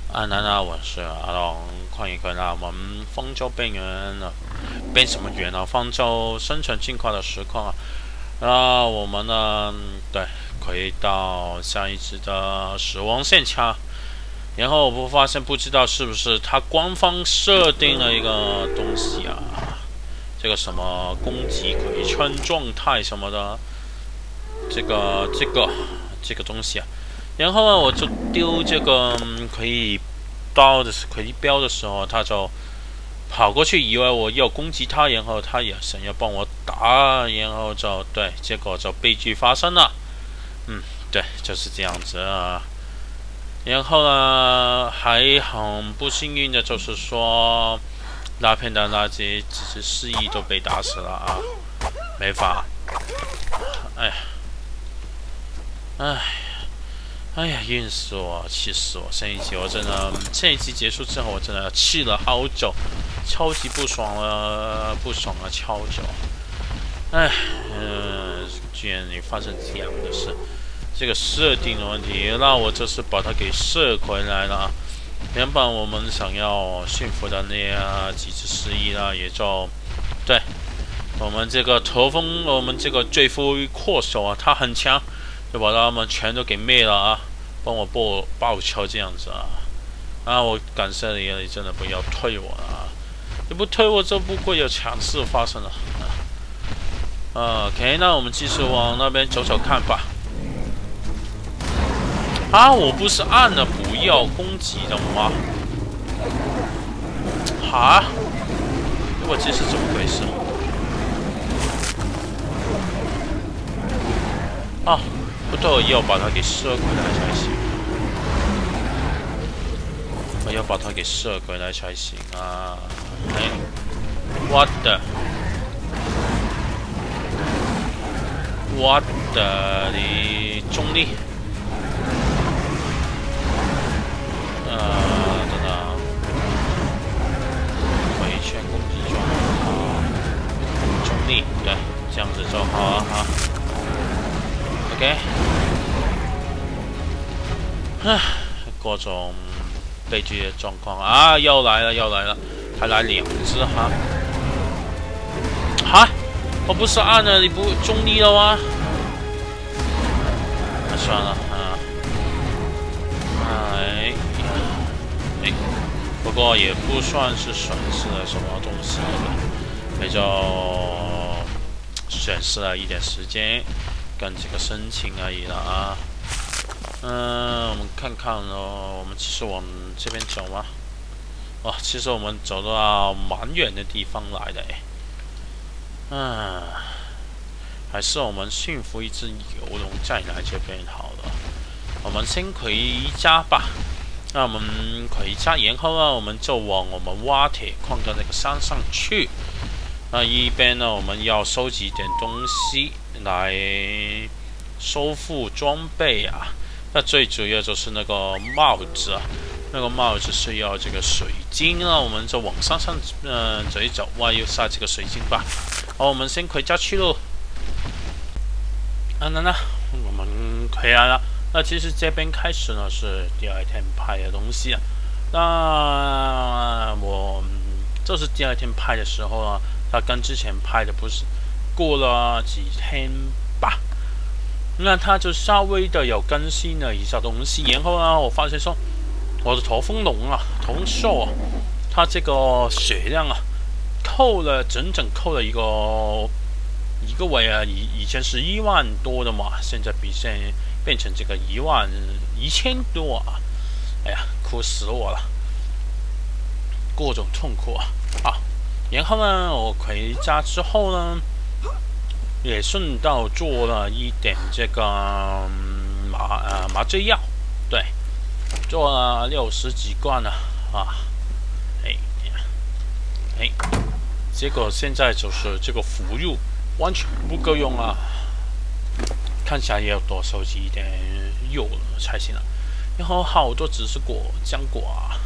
南啊，我是阿龙，欢迎回来我们方舟边缘了。边什么缘啊？方舟生存进化的实况啊。我们呢，对，可以到下一只的死亡线枪。然后我发现，不知道是不是它官方设定了一个东西啊？这个什么攻击回圈状态什么的，这个东西啊。然后呢，我就丢这个可以标的时候，他就跑过去，以为我要攻击他，然后他也想要帮我打，然后就对，结果就悲剧发生了。对，就是这样子啊。然后呢，还很不幸运的就是说，那片的那几只失忆都被打死了啊，没法。哎呀，晕死我，气死我！上一集结束之后，我真的气了好久，超级不爽了，超久。居然你发生这样的事，这个设定的问题，那我这是把它给射回来了。原本我们想要驯服的那几只失忆啦，也就对我们这个我们这个罪魁祸首啊，他很强。就把他们全都给灭了啊！帮我报仇这样子啊！我感谢你，你真的不要推我了啊！你不推我就不会有强势发生了OK， 那我们继续往那边走走看吧。我不是按了不要攻击的吗？我这是怎么回事？不对，我要把它给射回来才行。啊！我的你中立。等等，回圈攻击状中立，对，这样子就好了哈。OK， 各种悲剧的状况啊，又来了，还来两只我不是按了你不中立了吗？算了不过也不算是损失了什么东西，也就损失了一点时间。跟这个申请而已了啊。我们看看我们其实往这边走吗？其实我们走到蛮远的地方来的还是我们驯服一只游龙再来这边好了。我们先回家吧。那我们回家，然后呢，我们就往我们挖铁矿的那个山上去。那一边呢，我们要收集点东西来收复装备啊。那最主要就是那个帽子啊，那个帽子是要这个水晶啊，我们就往山上走一走，挖一下这个水晶吧。好，我们先回家去喽。那我们回来了。那其实这边开始呢是第二天拍的东西啊。那我这是第二天拍的时候呢。它跟之前拍的不是过了几天吧？那它就稍微的有更新了一下东西，然后呢，我发现说我的驼峰龙啊，驼峰兽啊，它这个血量啊，整整扣了一个位啊，以前是1万多的嘛，现在变成这个11000多啊！哎呀，哭死我了，各种痛苦啊！然后呢，我回家之后呢，也顺道做了一点这个麻醉药，对，做了60几罐了结果现在就是这个服用完全不够用啊，看起来也要多收集一点药了才行了。然后好多只是浆果啊，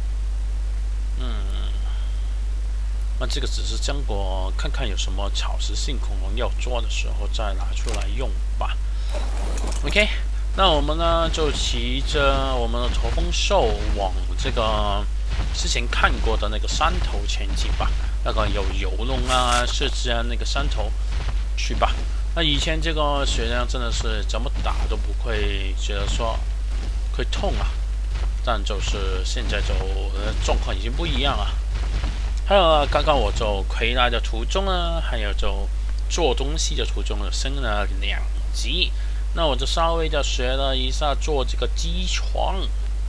那这个只是浆果，看看有什么草食性恐龙要做的时候再拿出来用吧。OK， 那我们呢就骑着我们的驼峰兽往这个之前看过的那个山头前进吧。那个有游龙啊、设置啊那个山头去吧。那以前这个血量真的是怎么打都不会觉得说会痛啊，但就是现在就状况已经不一样了。还有刚刚我就回来的途中呢，还有就做东西的途中呢，升了2级。那我就稍微的学了一下做这个机床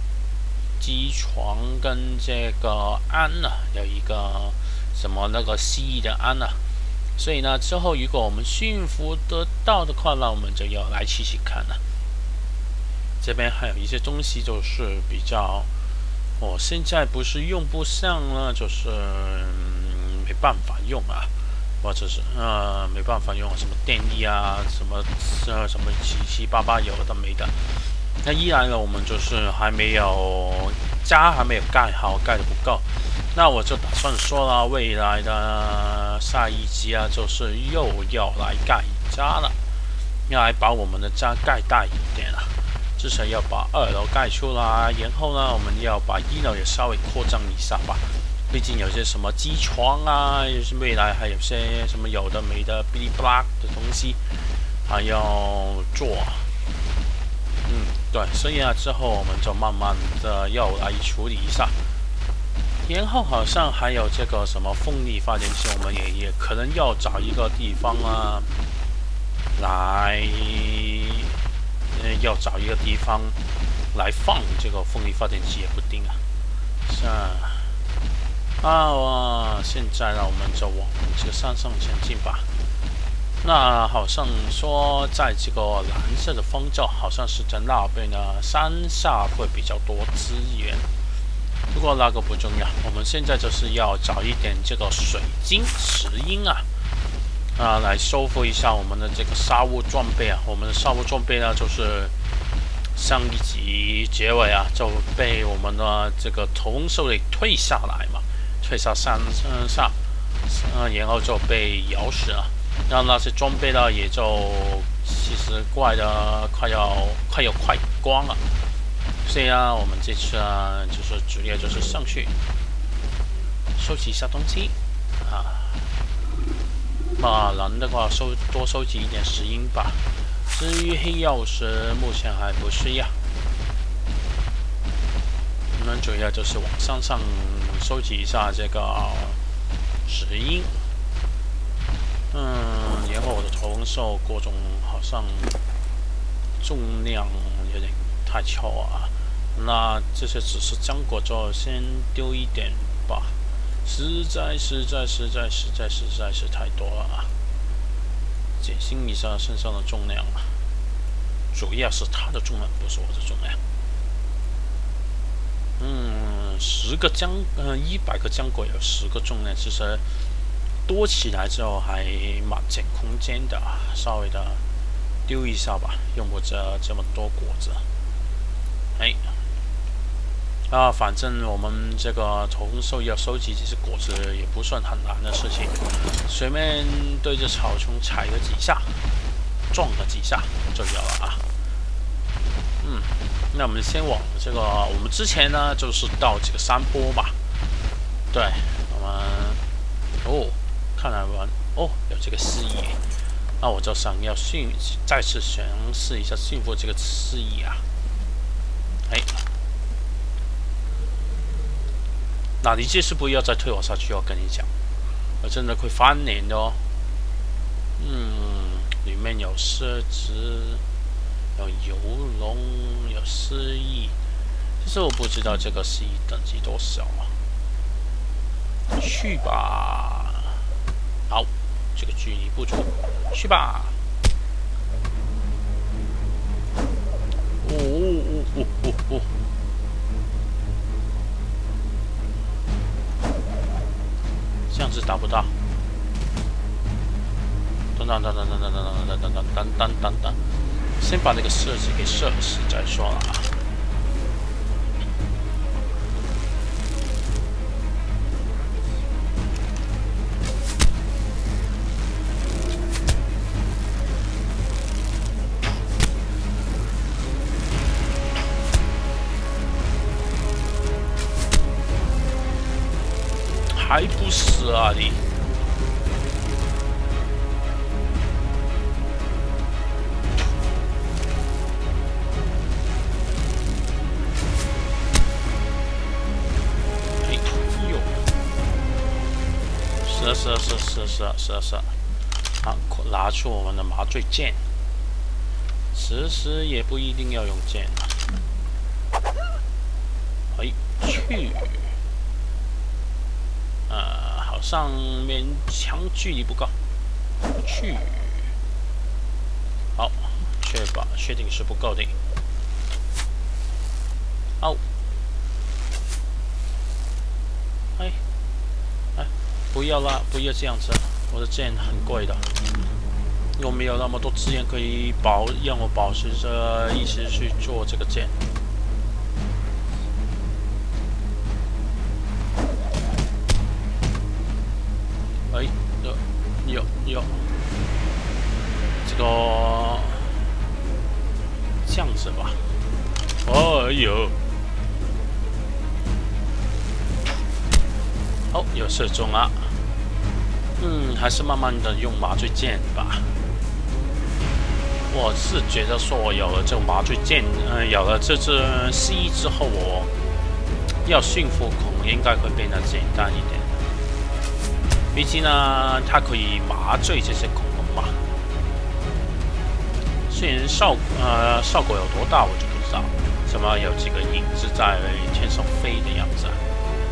跟这个鞍呢，有一个什么那个蜥蜴的鞍呢。所以呢，之后如果我们驯服得到的话呢，我们就要来试试看了。这边还有一些东西就是比较，我现在不是用不上了，就是没办法用啊。或者是没办法用什么电力啊，什么七七八八有的没的。那依然呢，我们就是还没有家还没有盖好，盖的不够。那我就打算说了，未来的下一集啊，就是又要来盖家了，要来把我们的家盖大一点了。至少要把2楼盖出来，然后呢，我们要把1楼也稍微扩张一下吧。毕竟有些什么机床啊，未来还有些什么有的没的哔哩吧啦的东西还要做。对，所以啊，之后我们就慢慢的要来处理一下。然后好像还有这个什么风力发电机，我们也可能要找一个地方啊，要找一个地方来放这个风力发电机也不定啊。是啊，现在呢，我们就往这个山上前进吧。那好像说，在这个蓝色的方舟，好像是在那边呢，山下会比较多资源。不过那个不重要，我们现在就是要找一点这个水晶石英啊，来修复一下我们的这个沙雾装备啊。我们的沙雾装备呢，就是上一集结尾啊，就被我们的这个头风兽给退下来嘛，退下山上，然后就被咬死了。让那些装备呢，也就其实怪的快要光了。所以啊，我们这次啊，就是主要就是上去收集一下东西啊。能的话多收集一点石英吧。至于黑曜石，目前还不需要。我们主要就是往山上收集一下这个石英。然后我的头风兽各种好像重量有点太重啊。那这些只是浆果，就先丢一点吧。实在是太多了啊！减轻一下身上的重量啊，主要是它的重量，不是我的重量。100个浆果有10个重量，其实多起来之后还蛮占空间的，稍微的丢一下吧，用不着这么多果子。反正我们这个头风兽要收集这些果子也不算很难的事情，随便对着草丛踩个几下，撞个几下就有了啊。那我们先往这个，我们之前呢就是到这个山坡吧。对，我们看来有这个蜥蜴，那我就想要再次尝试一下驯服这个蜥蜴啊。那你这次不要再推我下去，我跟你讲，我真的会翻脸的哦。里面有狮子，有游龙，有蜥蜴，其实我不知道这个蜥蜴等级多少啊。去吧，好，这个距离不足，去吧。这样子打不到。等，先把那个设置给射死再说了啊。 哥啊你！哎呦！是。好，拿出我们的麻醉剑。其实也不一定要用剑。哎，去！好像勉强距离不够。去！好，确定是不够的。哦。哎，不要啦，不要这样子，我的剑很贵的。又没有那么多资源可以让我保持着一直去做这个剑。哎，有，这个这样子吧。哦，有，哦，有射中啊。还是慢慢的用麻醉剑吧。我是觉得说，有了这种麻醉剑，有了这只蜥蜴之后，我要驯服恐龙应该会变得简单一点。毕竟呢，它可以麻醉这些恐龙嘛。虽然效果有多大，我就不知道。什么有几个影子在天上飞的样子啊？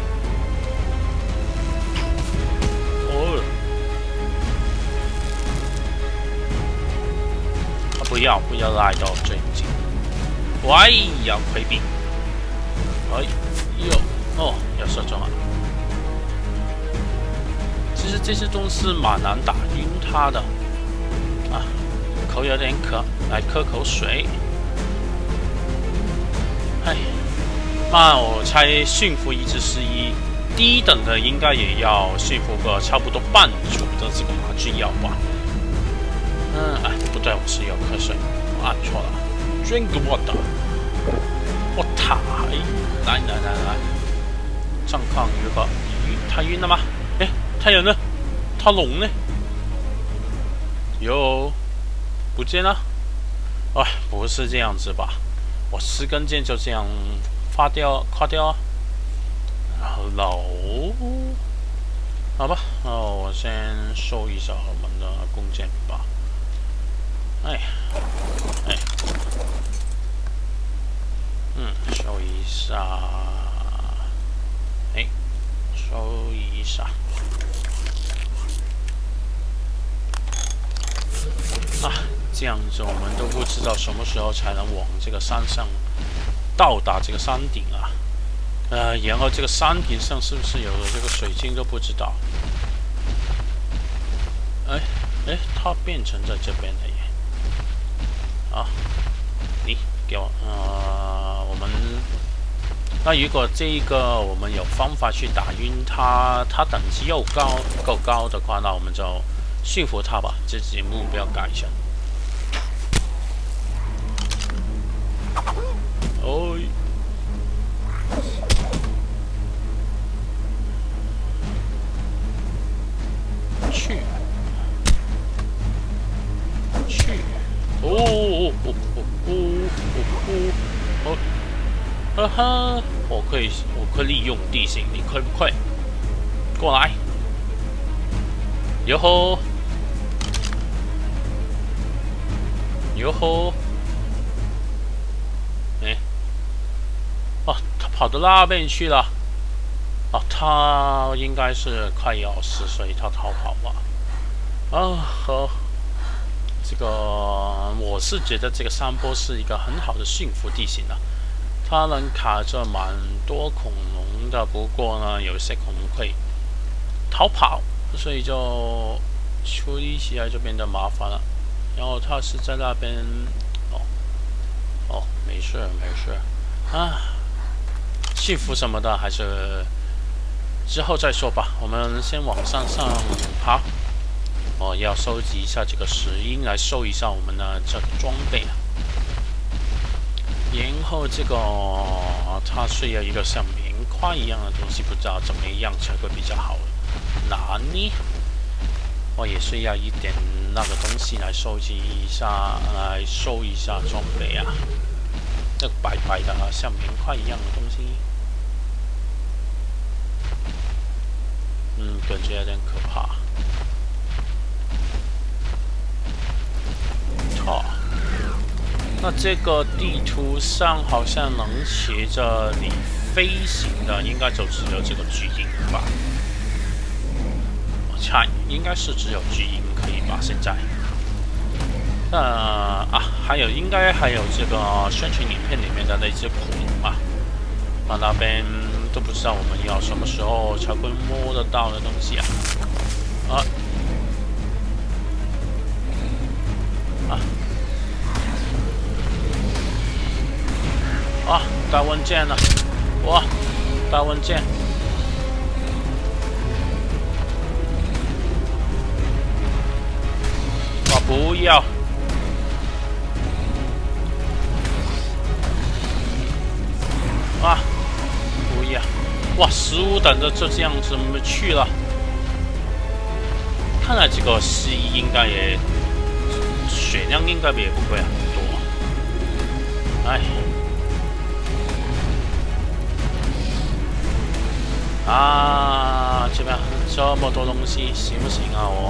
哦。不要来到最近！喂呀，回避！哎呦，哦，要射中了。其实这些东西蛮难打晕它的啊，口有点渴，来喝口水。哎，那我猜驯服一只蜥蜴，低等的应该也要驯服个差不多半组的这个麻醉药吧。哎，不对，我是要喝水，我按错了。Drink water。我塔，来，状况如何？他晕了吗？哎，他人呢？他龙呢？有，不见了。哎，不是这样子吧？我10根箭就这样垮掉啊？老，好吧，那我先收一下我们的弓箭吧。哎，收一下，收一下。这样子我们都不知道什么时候才能往这个山上到达这个山顶啊。然后这个山顶上是不是有这个水晶都不知道。它变成在这边了耶。好，你给我，我们那如果这一个我们有方法去打晕它，它等级又够高的话，那我们就驯服它吧。这节目不要改一下。哦，去，我可以利用地形，你快不快？过来，哟吼，他跑到那边去了。他应该是快要死，所以他逃跑吧。好。这个我是觉得这个山坡是一个很好的驯服地形啊，它能卡着蛮多恐龙的。不过呢，有些恐龙会逃跑，所以就处理起来就变得麻烦了。然后它是在那边，没事啊，驯服什么的还是之后再说吧。我们先往上爬。要收集一下这个石英来收一下我们的这个装备啊。然后这个它需要一个像棉花一样的东西，不知道怎么样才会比较好。 哪里？我也是要一点那个东西来收集一下，来收一下装备啊。那个白白的，像棉块一样的东西，感觉有点可怕。好，那这个地图上好像能骑着你飞行的，应该就只有这个巨鹰吧？我猜应该是只有巨鹰可以吧？现在。应该还有这个宣传影片里面的那只恐龙啊，那边都不知道我们要什么时候才会摸得到的东西带文件了，哇，带文件，我不要。不要！哇，食物等着就这样子去了。看来这个蜥蜴应该也血量应该也不会很多。这边这么多东西，行不行啊我？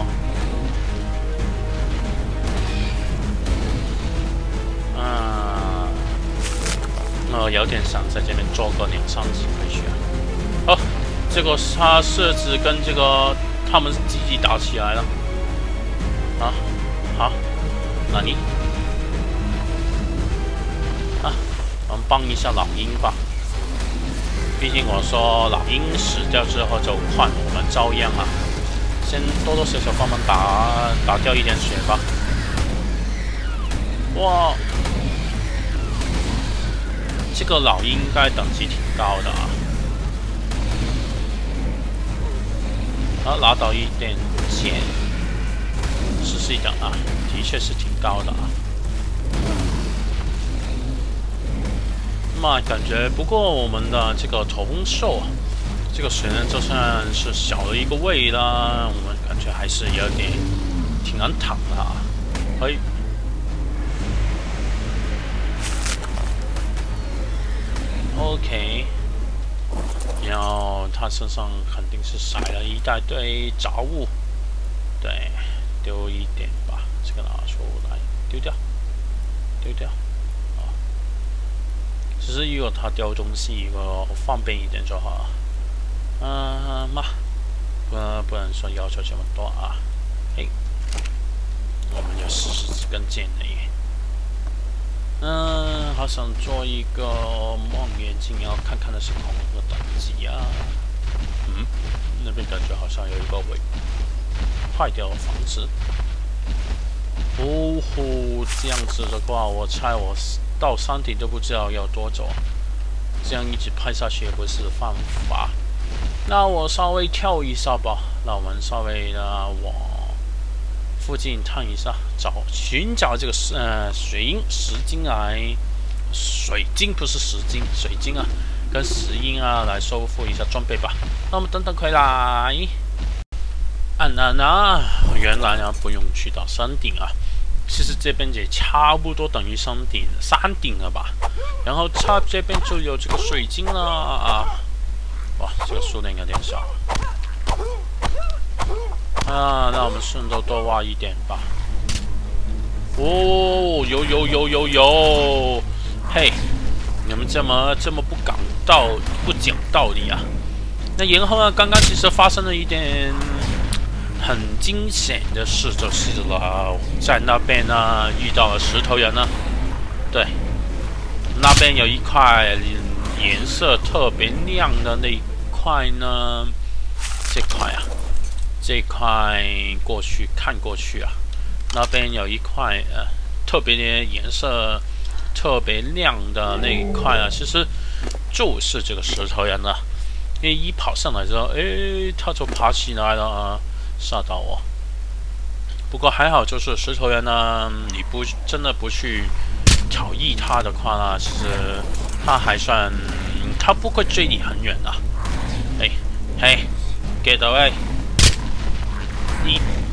有点想在这边做个2、3集回去啊。这个它设置跟这个他们自己打起来了。好，那你我们帮一下老鹰吧。毕竟我说老鹰死掉之后就换我们遭殃啊。先多多少少帮忙打掉一点血吧。哇！这个老鹰应该等级挺高的拿到一点剑，14等的确是挺高的感觉不过我们的这个头风兽这个水人就算是小了一个位啦，我们感觉还是有点挺难躺的OK， 然后他身上肯定是撒了一大堆杂物，对，丢一点吧，这个拿出来丢掉。只是如果他丢东西，如果方便一点就好不能说要求这么多我们有40支根箭的耶。好想做一个望远镜，要看看的是恐龙的等级啊。那边感觉好像有一个坏掉的房子。这样子的话，我猜我到山顶都不知道要多久。这样一直拍下去也不是犯法。那我稍微跳一下吧。那我们稍微往附近探一下，寻找这个水鹰、石鲸来，水晶不是石鲸，水晶跟石鹰来收复一下装备吧。那我们等等回来。原来不用去到山顶其实这边也差不多等于山顶了吧。然后这边就有这个水晶了哇，这个数量有点少。那我们顺着多挖一点吧。有！嘿，你们怎么这么不讲道理啊？那然后刚刚其实发生了一点很惊险的事，就是了，在那边遇到了石头人对，那边有一块颜色特别亮的那一块呢，这块看过去那边有一块特别的颜色特别亮的那一块其实就是这个石头人因为一跑上来之后，他就爬起来了吓到我。不过还好，就是石头人你真的不去挑衅他的话其实他还算，他不会追你很远嘿 ，get away！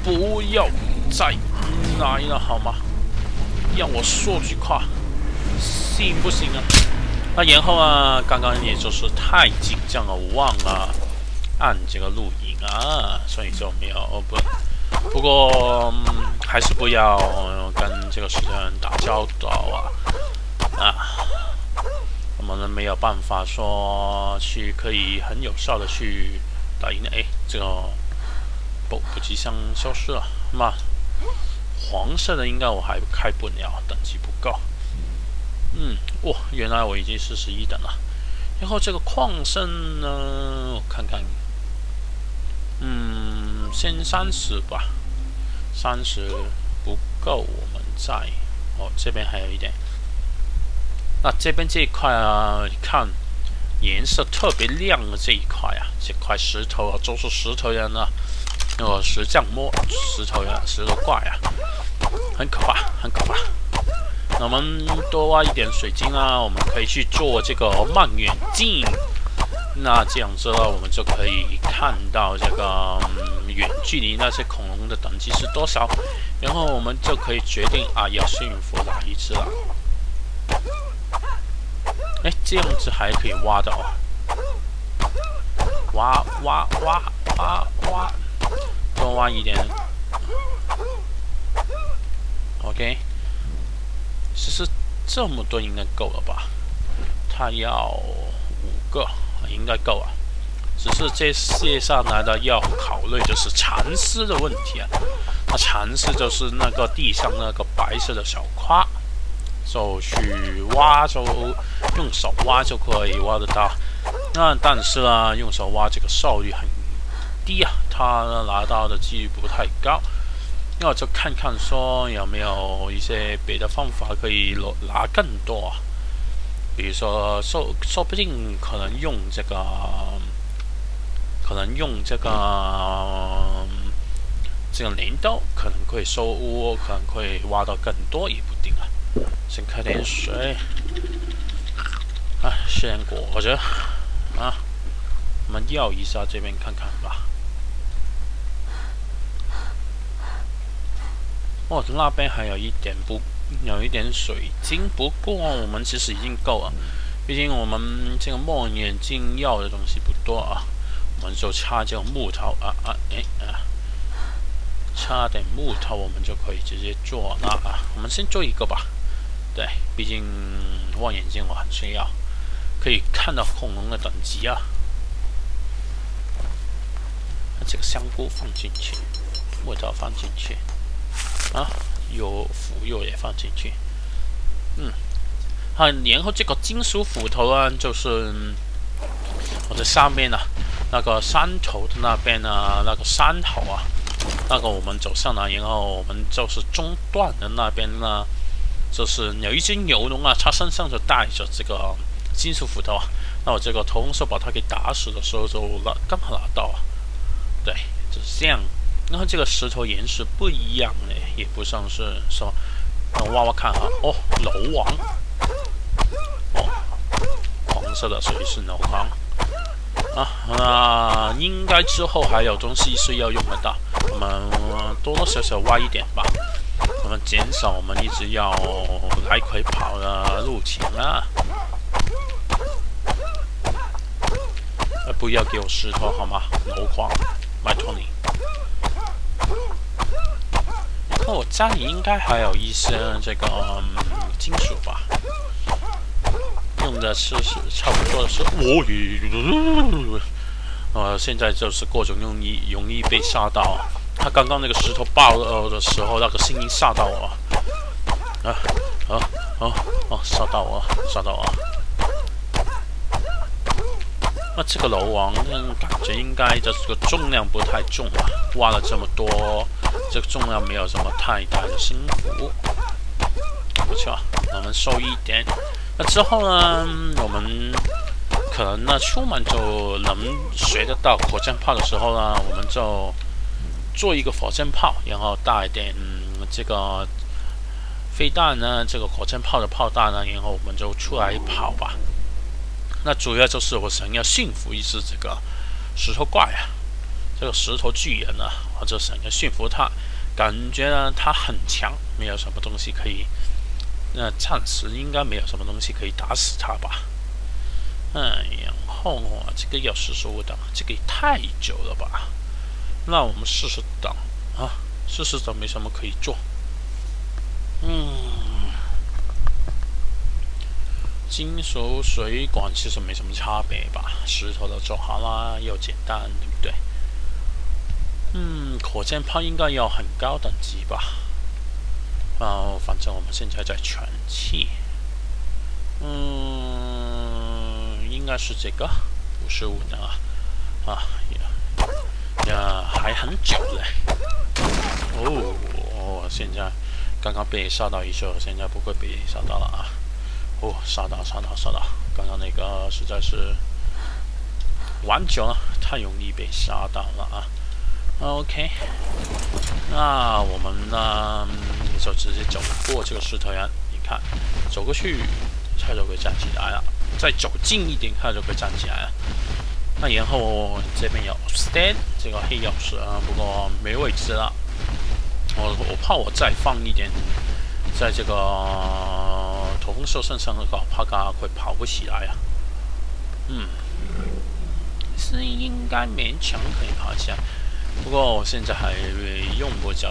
不要再来了好吗？让我说句话，行不行啊？那然后啊，刚刚也就是太紧张了，忘了按这个录影啊，所以就没有不过、还是不要跟这个石头人打交道啊！我们没有办法说去可以很有效的去打赢。哎，这个补给箱消失了，那黄色的应该我还开不了，等级不够。哇，原来我已经是11等了。然后这个矿胜呢，我看看，先30吧，30不够，我们再这边还有一点。那这边这一块啊，你看颜色特别亮的这一块啊，这块石头啊，都是石头人啊，那个石匠石头人、石头怪啊，很可怕，很可怕。那我们多挖一点水晶啊，我们可以去做这个望远镜。那这样子呢，我们就可以看到这个远距离那些恐龙的等级是多少，然后我们就可以决定啊要驯服哪一只了。哎，这样子还可以挖到，挖，多挖一点。OK。其实这么多应该够了吧？它要5个，应该够啊。只是这接下来的要考虑就是蚕丝的问题啊。那蚕丝就是那个地上那个白色的小块，就去挖，就用手挖就可以挖得到。那但是呢，用手挖这个效率很低啊，它拿到的几率不太高。那我就看看说有没有一些别的方法可以拿更多啊，比如说说不定可能用这个镰刀，可能会可能会挖到更多也不定啊。先开点水啊，先裹着啊，我们绕一下这边看看吧。那边还有一点水晶，不过我们其实已经够了，毕竟我们这个望远镜要的东西不多啊，我们就差这种木头差点木头我们就可以直接做了啊。我们先做一个吧，对，毕竟望远镜我很需要，可以看到恐龙的等级啊。那这个香菇放进去，木头放进去。有腐肉也放进去，然后这个金属斧头啊，就是我在上面呢，那个山头的那边呢，那个山头啊，那个我们走上来，然后我们就是中段的那边呢，就是有一只牛龙啊，它身上就带着这个金属斧头啊，那我这个投手把它给打死的时候就刚好拿到啊，对，就是这样。然后这个石头岩石不一样嘞，也不像是说，让我挖挖看哈。楼王，黄色的所以是楼王啊。那应该之后还有东西是要用得到，我们多多少少挖一点吧，我们减少我们一直要来回跑的路程啊。不要给我石头好吗？楼王，拜托你。我家里应该还有一些这个金属吧，用的是差不多的是现在就是各种容易被吓到。他刚刚那个石头爆的时候，那个声音吓到我，吓到我。那这个楼王感觉应该这个重量不太重啊，挖了这么多，这个重量没有什么太大的辛苦，不错，我们收一点。那之后呢，我们可能呢出门就能学得到火箭炮的时候呢，我们就做一个火箭炮，然后带一点这个飞弹呢，这个火箭炮的炮弹呢，然后我们就出来跑吧。那主要就是我想要驯服一只这个石头怪啊， 这个石头巨人呢，我就想要驯服它，感觉呢它很强，没有什么东西可以，暂时应该没有什么东西可以打死它吧。然后这个要45等，这个也太久了吧？那我们试试等啊，试试等没什么可以做。金属水管其实没什么差别吧，石头都做好了，又简单，对不对？火箭炮应该要很高等级吧？反正我们现在在全气，应该是这个55等还很久嘞。现在刚刚被杀到一射，现在不会被杀到了啊！杀到！刚刚那个实在是玩久了，太容易被杀到了啊。OK， 那我们呢就直接走过这个石头人，你看，走过去，它就会站起来了；再走近一点，它就会站起来了。那然后这边有 stand 这个黑钥匙啊，不过没位置了。我怕我再放一点在这个头风兽身上的话，怕它会跑不起来啊。是应该勉强可以跑起来，不过我现在还用不着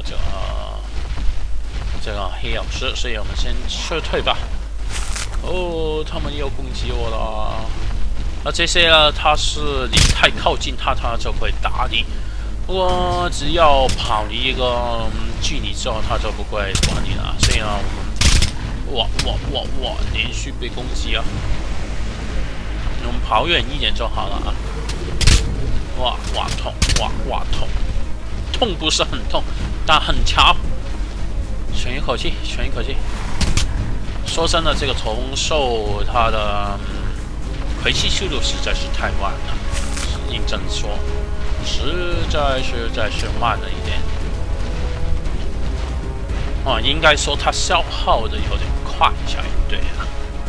这个黑曜石，所以我们先撤退吧。他们又攻击我了。那这些呢，它是你太靠近它，它就会打你。不过只要跑离一个距离之后，它就不会管你了。所以呢，我们连续被攻击啊！我们跑远一点就好了啊！痛！痛不是很痛，但很强。喘一口气。说真的，这个头风兽它的回气速度实在是太慢了，认真说，实在是慢了一点。应该说它消耗的有点快才对啊。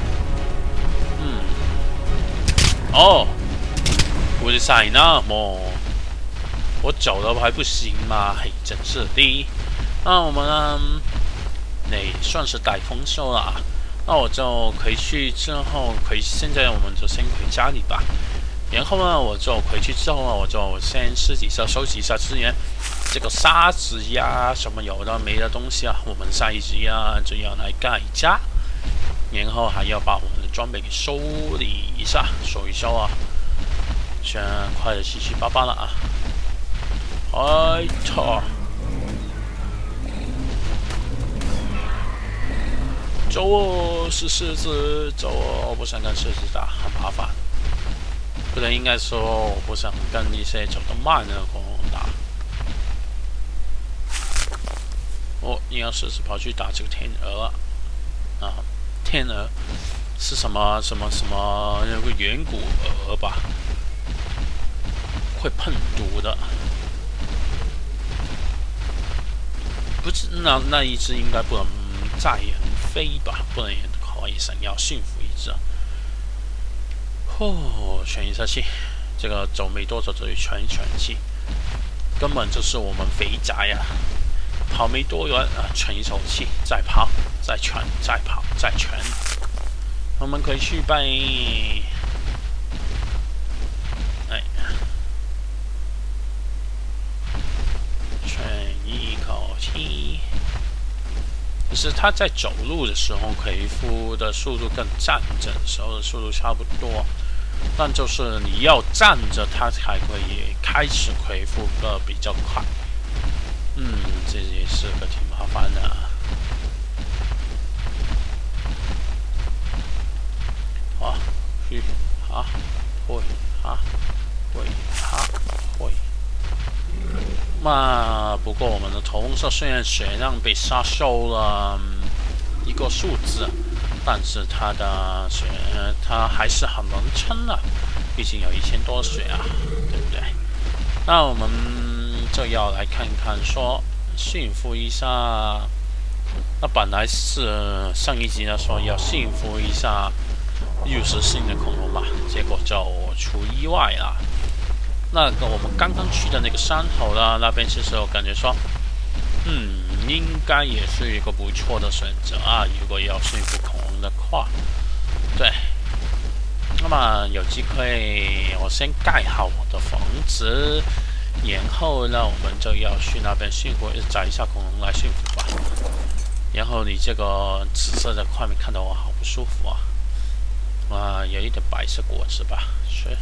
不是塞那么，我走了还不行吗？嘿，真是的。那我们呢？算是带风兽了啊。那我就回去之后，现在我们就先回家里吧。然后呢，我就回去之后呢，我就先私底下收集一下资源，这个沙子呀，什么有的没的东西啊，我们下一集啊就要来盖家，然后还要把我们的装备给收理一下，收一收啊。现在快的七七八八了啊！走哦，是狮子，走哦！我不想跟狮子打，很麻烦。不对，应该说我不想跟一些走得慢的恐龙打。你要狮子跑去打这个天鹅啊！天鹅是什么？有个远古鹅吧？会喷毒的。不是，那一只应该不能载人飞吧？不能可以想要驯服一只。喘一下气，这个走没多久就得喘一喘气，根本就是我们肥宅呀！跑没多远啊，喘一口气，再跑，再喘，再跑，再喘。我们可以去拜。喘一口气。就是他在走路的时候回复的速度跟站着的时候的速度差不多，但就是你要站着，它才可以开始回复的比较快。这也是个挺麻烦的。不过我们的头风兽虽然血量被杀收了一个数字，但是它的血它还是很能撑的，毕竟有1000多血啊，对不对？那我们就要来看看说驯服一下。那本来是上一集呢说要驯服一下60星的恐龙嘛，结果就出意外了。 那个我们刚刚去的那个山头呢，那边其实我感觉说，应该也是一个不错的选择啊。如果要驯服恐龙的话，对。那么有机会，我先盖好我的房子，然后呢，我们就要去那边驯服，找一下恐龙来驯服吧。然后你这个紫色的画面看到我好不舒服啊！有一点白色果子吧，是。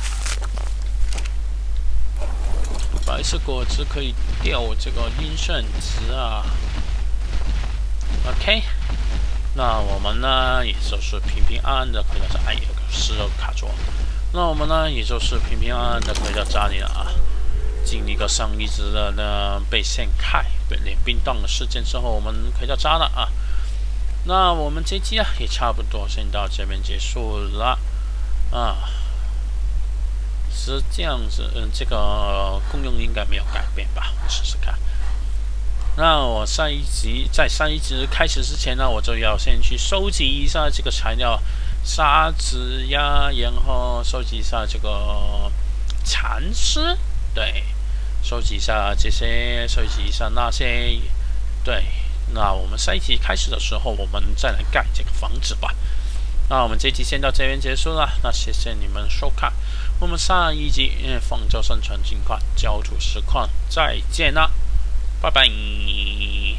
白色果子可以钓这个晕眩值啊。OK， 那我们呢，也就是平平安安的回到这。哎，有个石头卡住。那我们呢，也就是平平安安的回到家里了啊。经历过上一集的呢被陷害、被连冰冻的事件之后，我们回到家了啊。那我们这期啊，也差不多先到这边结束了啊。是这样子，这个功用应该没有改变吧？我试试看。那我在上一集开始之前呢，我就要先去收集一下这个材料，沙子呀，然后收集一下这个蚕丝，对，收集一下这些，收集一下那些，对。那我们下一集开始的时候，我们再来盖这个房子吧。那我们这集先到这边结束了，那谢谢你们收看，我们下一集方舟生存近况焦土实况再见啦，拜拜。